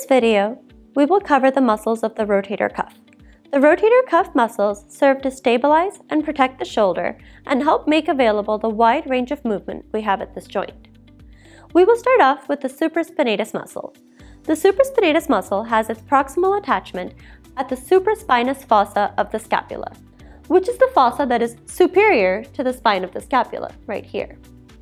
this video, we will cover the muscles of the rotator cuff. The rotator cuff muscles serve to stabilize and protect the shoulder and help make available the wide range of movement we have at this joint. We will start off with the supraspinatus muscle. The supraspinatus muscle has its proximal attachment at the supraspinous fossa of the scapula, which is the fossa that is superior to the spine of the scapula, right here.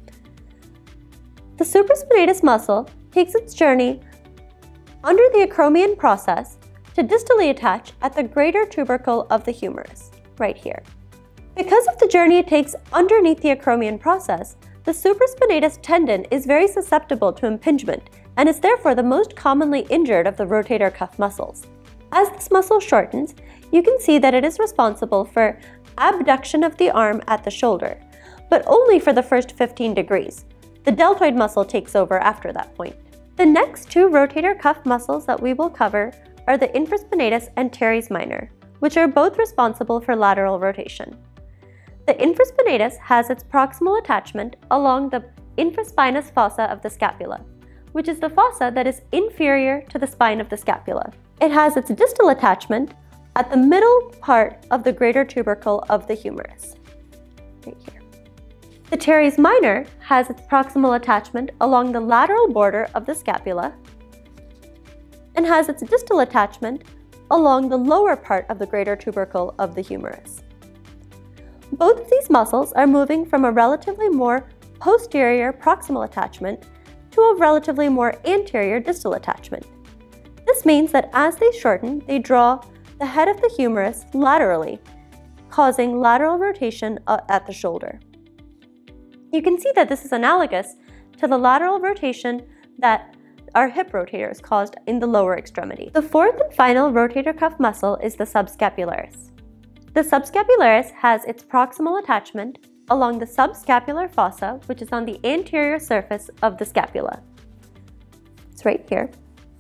The supraspinatus muscle takes its journey under the acromion process to distally attach at the greater tubercle of the humerus, right here. Because of the journey it takes underneath the acromion process, the supraspinatus tendon is very susceptible to impingement and is therefore the most commonly injured of the rotator cuff muscles. As this muscle shortens, you can see that it is responsible for abduction of the arm at the shoulder, but only for the first 15 degrees. The deltoid muscle takes over after that point. The next two rotator cuff muscles that we will cover are the infraspinatus and teres minor, which are both responsible for lateral rotation. The infraspinatus has its proximal attachment along the infraspinous fossa of the scapula, which is the fossa that is inferior to the spine of the scapula. It has its distal attachment at the middle part of the greater tubercle of the humerus, right here. The teres minor has its proximal attachment along the lateral border of the scapula and has its distal attachment along the lower part of the greater tubercle of the humerus. Both of these muscles are moving from a relatively more posterior proximal attachment to a relatively more anterior distal attachment. This means that as they shorten, they draw the head of the humerus laterally, causing lateral rotation at the shoulder. You can see that this is analogous to the lateral rotation that our hip rotators caused in the lower extremity. The fourth and final rotator cuff muscle is the subscapularis. The subscapularis has its proximal attachment along the subscapular fossa, which is on the anterior surface of the scapula. It's right here.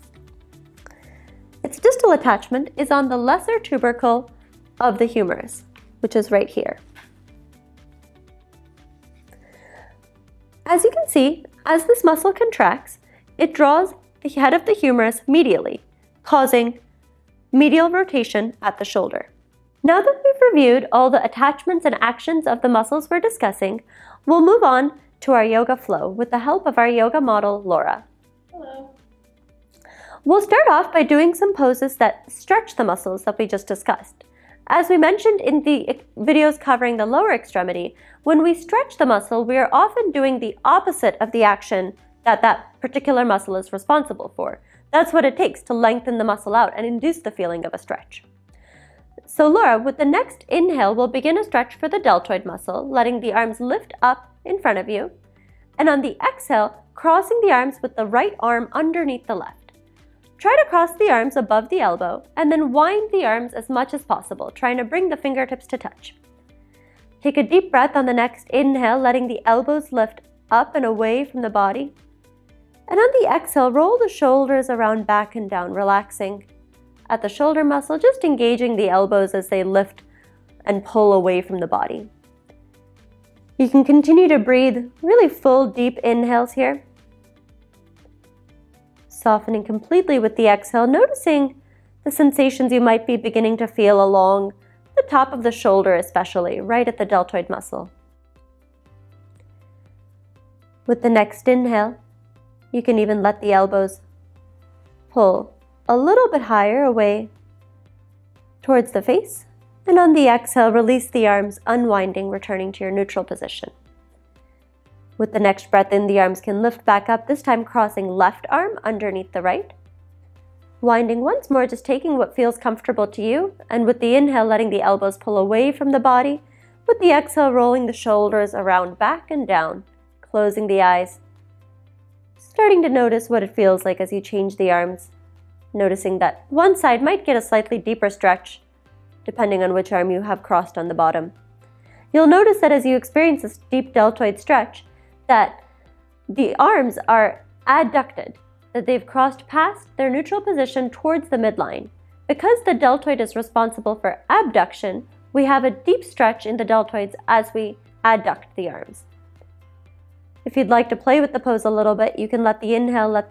Its distal attachment is on the lesser tubercle of the humerus, which is right here. As you can see, as this muscle contracts, it draws the head of the humerus medially, causing medial rotation at the shoulder. Now that we've reviewed all the attachments and actions of the muscles we're discussing, we'll move on to our yoga flow with the help of our yoga model, Laura. Hello. We'll start off by doing some poses that stretch the muscles that we just discussed. As we mentioned in the videos covering the lower extremity, when we stretch the muscle, we are often doing the opposite of the action that particular muscle is responsible for. That's what it takes to lengthen the muscle out and induce the feeling of a stretch. So Laura, with the next inhale, we'll begin a stretch for the deltoid muscle, letting the arms lift up in front of you. And on the exhale, crossing the arms with the right arm underneath the left. Try to cross the arms above the elbow and then wind the arms as much as possible, trying to bring the fingertips to touch. Take a deep breath on the next inhale, letting the elbows lift up and away from the body. And on the exhale, roll the shoulders around back and down, relaxing at the shoulder muscle, just engaging the elbows as they lift and pull away from the body. You can continue to breathe really full, deep inhales here. Softening completely with the exhale, noticing the sensations you might be beginning to feel along the top of the shoulder, especially right at the deltoid muscle. With the next inhale, you can even let the elbows pull a little bit higher away towards the face, and on the exhale, release the arms, unwinding, returning to your neutral position. With the next breath in, the arms can lift back up, this time crossing left arm underneath the right. Winding once more, just taking what feels comfortable to you, and with the inhale, letting the elbows pull away from the body. With the exhale, rolling the shoulders around back and down, closing the eyes. Starting to notice what it feels like as you change the arms, noticing that one side might get a slightly deeper stretch, depending on which arm you have crossed on the bottom. You'll notice that as you experience this deep deltoid stretch, that the arms are adducted, that they've crossed past their neutral position towards the midline. Because the deltoid is responsible for abduction, we have a deep stretch in the deltoids as we adduct the arms. If you'd like to play with the pose a little bit, you can let the inhale, let the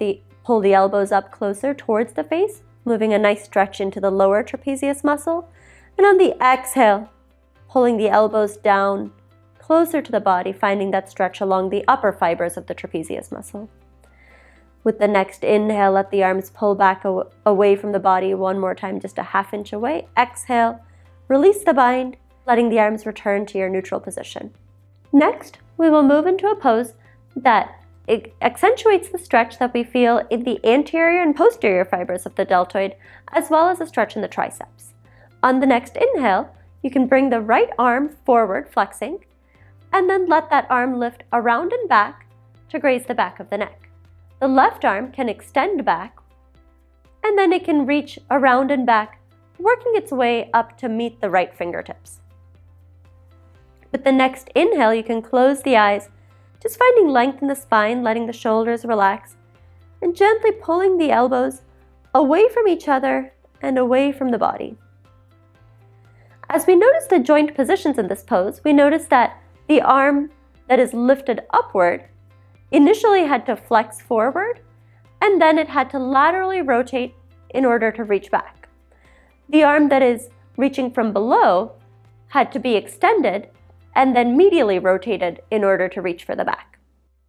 pull the elbows up closer towards the face, moving a nice stretch into the lower trapezius muscle. And on the exhale, pulling the elbows down closer to the body, finding that stretch along the upper fibers of the trapezius muscle. With the next inhale, let the arms pull back away from the body one more time, just a half inch away. Exhale, release the bind, letting the arms return to your neutral position. Next, we will move into a pose that it accentuates the stretch that we feel in the anterior and posterior fibers of the deltoid, as well as a stretch in the triceps. On the next inhale, you can bring the right arm forward, flexing, and then let that arm lift around and back to graze the back of the neck. The left arm can extend back, and then it can reach around and back, working its way up to meet the right fingertips. With the next inhale, you can close the eyes, just finding length in the spine, letting the shoulders relax, and gently pulling the elbows away from each other and away from the body. As we notice the joint positions in this pose, we notice that the arm that is lifted upward initially had to flex forward, and then it had to laterally rotate in order to reach back. The arm that is reaching from below had to be extended and then medially rotated in order to reach for the back.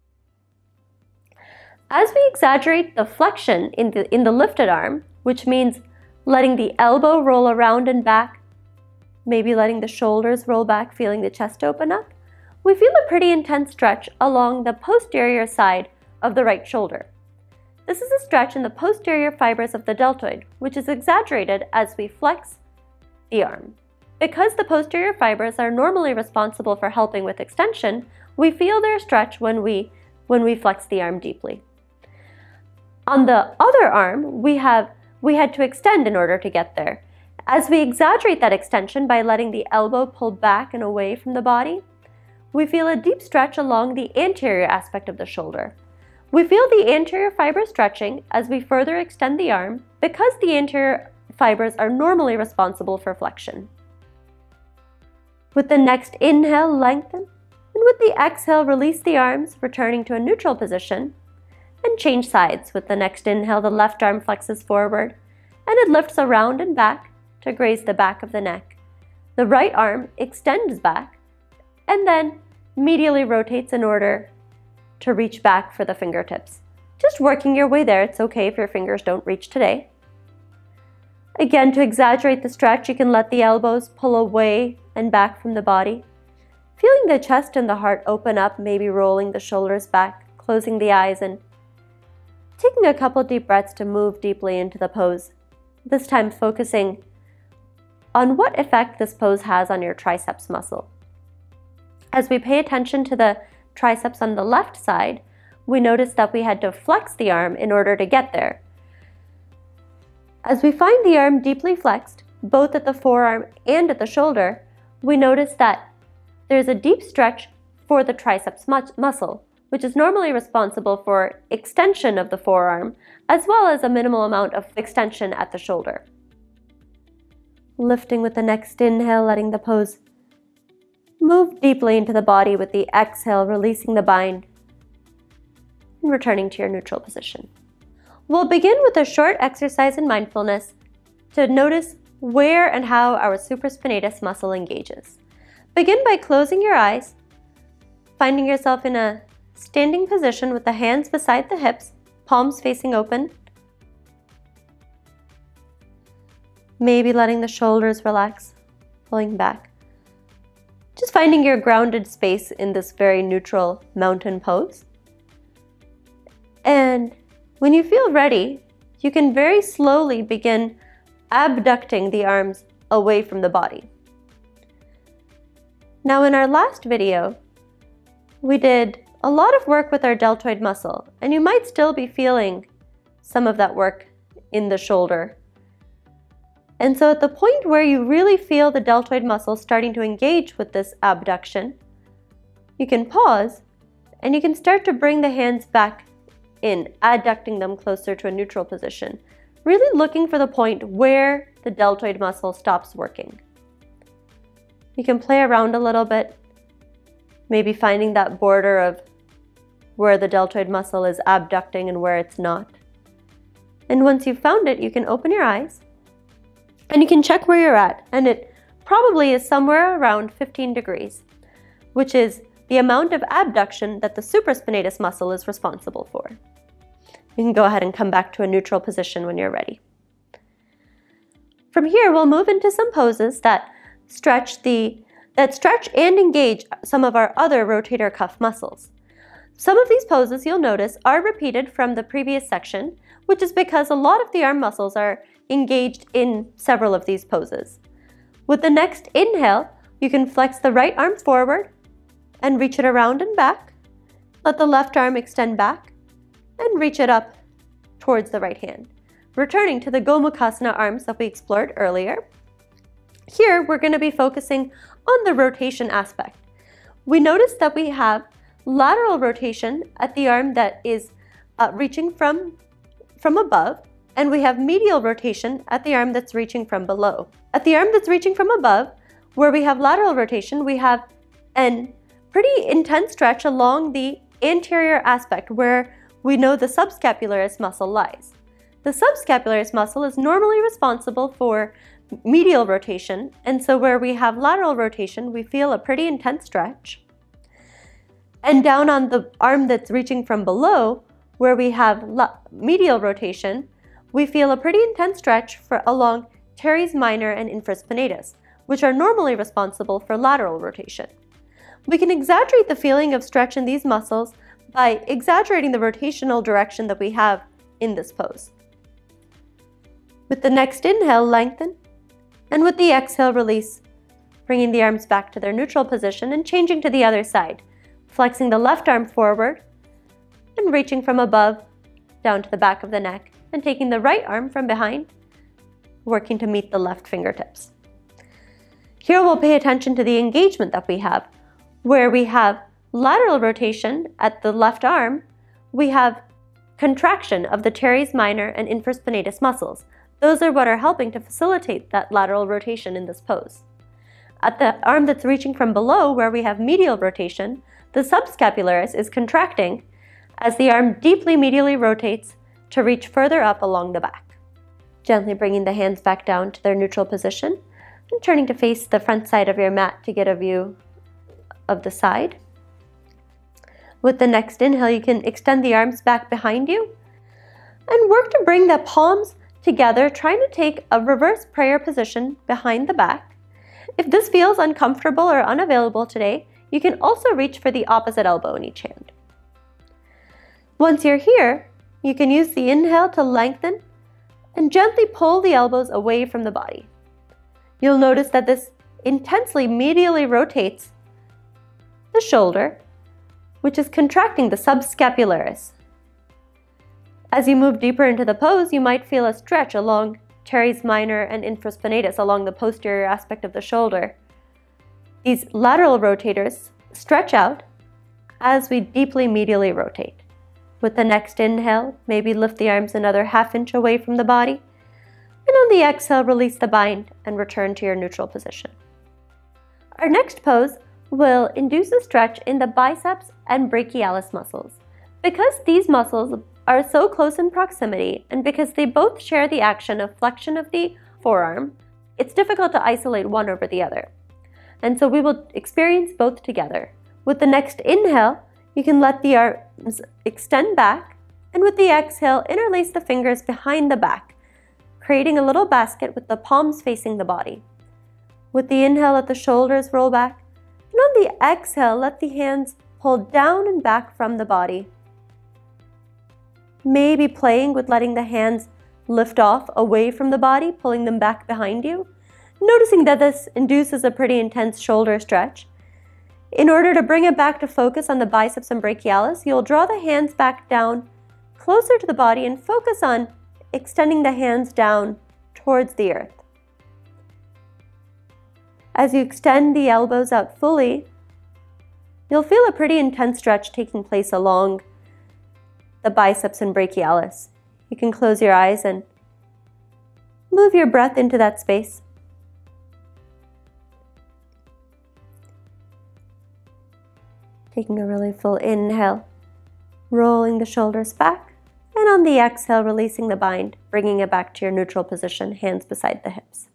As we exaggerate the flexion in the lifted arm, which means letting the elbow roll around and back, maybe letting the shoulders roll back, feeling the chest open up, we feel a pretty intense stretch along the posterior side of the right shoulder. This is a stretch in the posterior fibers of the deltoid, which is exaggerated as we flex the arm. Because the posterior fibers are normally responsible for helping with extension, we feel their stretch when we flex the arm deeply. On the other arm, we had to extend in order to get there. As we exaggerate that extension by letting the elbow pull back and away from the body, we feel a deep stretch along the anterior aspect of the shoulder. We feel the anterior fiber stretching as we further extend the arm because the anterior fibers are normally responsible for flexion. With the next inhale, lengthen, and with the exhale, release the arms, returning to a neutral position, and change sides. With the next inhale, the left arm flexes forward, and it lifts around and back to graze the back of the neck. The right arm extends back, and then medially rotates in order to reach back for the fingertips. Just working your way there. It's okay if your fingers don't reach today. Again, to exaggerate the stretch, you can let the elbows pull away and back from the body. Feeling the chest and the heart open up, maybe rolling the shoulders back, closing the eyes, and taking a couple deep breaths to move deeply into the pose. This time focusing on what effect this pose has on your triceps muscle. As we pay attention to the triceps on the left side, we notice that we had to flex the arm in order to get there. As we find the arm deeply flexed, both at the forearm and at the shoulder, we notice that there's a deep stretch for the triceps muscle, which is normally responsible for extension of the forearm, as well as a minimal amount of extension at the shoulder. Lifting with the next inhale, letting the pose move deeply into the body with the exhale, releasing the bind, and returning to your neutral position. We'll begin with a short exercise in mindfulness to notice where and how our supraspinatus muscle engages. Begin by closing your eyes, finding yourself in a standing position with the hands beside the hips, palms facing open. Maybe letting the shoulders relax, pulling back. Just finding your grounded space in this very neutral mountain pose. And when you feel ready, you can very slowly begin abducting the arms away from the body. Now, in our last video, we did a lot of work with our deltoid muscle, and you might still be feeling some of that work in the shoulder. And so at the point where you really feel the deltoid muscle starting to engage with this abduction, you can pause and you can start to bring the hands back in, adducting them closer to a neutral position, really looking for the point where the deltoid muscle stops working. You can play around a little bit, maybe finding that border of where the deltoid muscle is abducting and where it's not. And once you've found it, you can open your eyes and you can check where you're at. And it probably is somewhere around 15 degrees, which is the amount of abduction that the supraspinatus muscle is responsible for. You can go ahead and come back to a neutral position when you're ready. From here, we'll move into some poses that stretch and engage some of our other rotator cuff muscles. Some of these poses, you'll notice, are repeated from the previous section, which is because a lot of the arm muscles are engaged in several of these poses. With the next inhale, you can flex the right arm forward and reach it around and back. Let the left arm extend back and reach it up towards the right hand, returning to the Gomukhasana arms that we explored earlier. Here, we're going to be focusing on the rotation aspect. We notice that we have lateral rotation at the arm that is reaching from above, and we have medial rotation at the arm that's reaching from below. At the arm that's reaching from above, where we have lateral rotation, we have an pretty intense stretch along the anterior aspect where we know the subscapularis muscle lies. The subscapularis muscle is normally responsible for medial rotation, and so where we have lateral rotation, we feel a pretty intense stretch. And down on the arm that's reaching from below, where we have medial rotation, we feel a pretty intense stretch along Teres Minor and Infraspinatus, which are normally responsible for lateral rotation. We can exaggerate the feeling of stretch in these muscles by exaggerating the rotational direction that we have in this pose. With the next inhale, lengthen, and with the exhale, release, bringing the arms back to their neutral position and changing to the other side, flexing the left arm forward and reaching from above down to the back of the neck, and taking the right arm from behind, working to meet the left fingertips. Here we'll pay attention to the engagement that we have. Where we have lateral rotation at the left arm, we have contraction of the Teres Minor and Infraspinatus muscles. Those are what are helping to facilitate that lateral rotation in this pose. At the arm that's reaching from below, where we have medial rotation, the subscapularis is contracting as the arm deeply medially rotates to reach further up along the back. Gently bringing the hands back down to their neutral position and turning to face the front side of your mat to get a view of the side. With the next inhale, you can extend the arms back behind you and work to bring the palms together, trying to take a reverse prayer position behind the back. If this feels uncomfortable or unavailable today, you can also reach for the opposite elbow in each hand. Once you're here, you can use the inhale to lengthen and gently pull the elbows away from the body. You'll notice that this intensely medially rotates the shoulder, which is contracting the subscapularis. As you move deeper into the pose, you might feel a stretch along Teres Minor and Infraspinatus along the posterior aspect of the shoulder. These lateral rotators stretch out as we deeply medially rotate. With the next inhale, maybe lift the arms another ½ inch away from the body, and on the exhale, release the bind and return to your neutral position. Our next pose will induce a stretch in the biceps and brachialis muscles. Because these muscles are so close in proximity, and because they both share the action of flexion of the forearm, it's difficult to isolate one over the other. And so we will experience both together. With the next inhale, you can let the arms extend back, and with the exhale, interlace the fingers behind the back, creating a little basket with the palms facing the body. With the inhale, let the shoulders roll back, and on the exhale, let the hands pull down and back from the body. Maybe playing with letting the hands lift off away from the body, pulling them back behind you, noticing that this induces a pretty intense shoulder stretch. In order to bring it back to focus on the biceps and brachialis, you'll draw the hands back down closer to the body and focus on extending the hands down towards the earth. As you extend the elbows out fully, you'll feel a pretty intense stretch taking place along the biceps and brachialis. You can close your eyes and move your breath into that space. Taking a really full inhale, rolling the shoulders back, And on the exhale, releasing the bind, bringing it back to your neutral position, hands beside the hips.